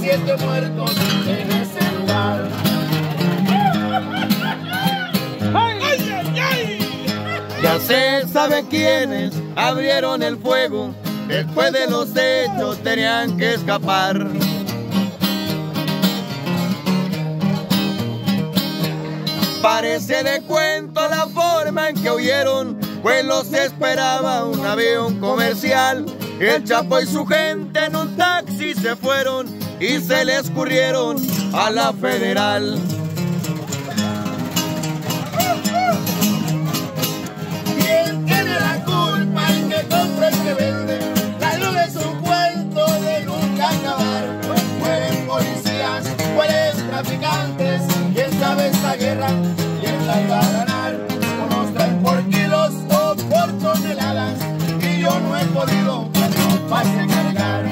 7 muertos en ese lugar. Ya se sabe quiénes abrieron el fuego, después de los hechos tenían que escapar. Parece de cuento la forma en que huyeron, pues los esperaba un avión comercial. El Chapo y su gente en un taxi se fueron y se le escurrieron a la Federal. ¿Quién tiene la culpa? El que compra, el que vende. La droga es un cuento de nunca acabar. Mueren policías, mueren traficantes. ¿Quién sabe esta guerra? ¿Quién la iba a ganar? Unos traen por kilos o por toneladas y yo no he podido, no pase cargar.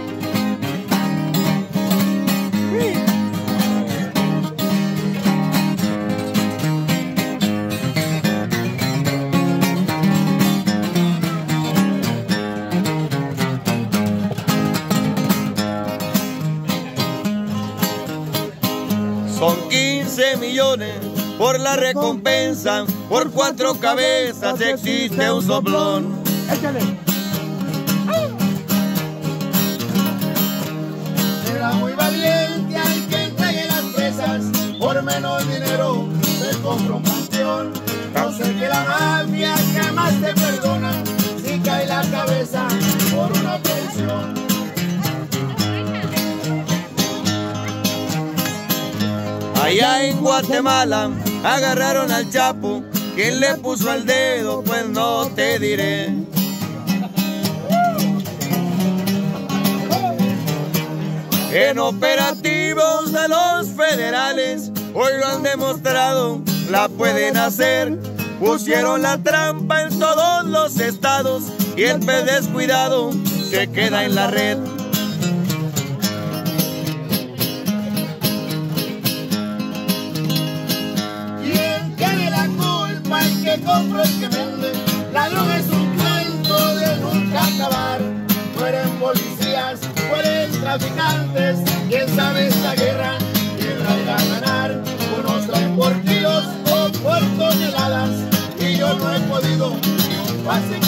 Son 15 millones por la recompensa, por 4 cabezas existe un soplón. Échale. Será muy valiente al que entregue las presas, por menos dinero se compra un panteón. No sé que la mafia jamás te perdona si cae la cabeza por una traición. Allá en Guatemala agarraron al Chapo, ¿quién le puso el dedo? Pues no te diré. En operativos de los federales, hoy lo han demostrado, la pueden hacer. Pusieron la trampa en todos los estados y el pez descuidado se queda en la red. El que compra, el que vende. La droga es un cuento de nunca acabar. Mueren policías, mueren traficantes. ¿Quién sabe esta guerra? ¿Quién la irá a ganar? Unos traen por kilos o por toneladas y yo no he podido ni un pase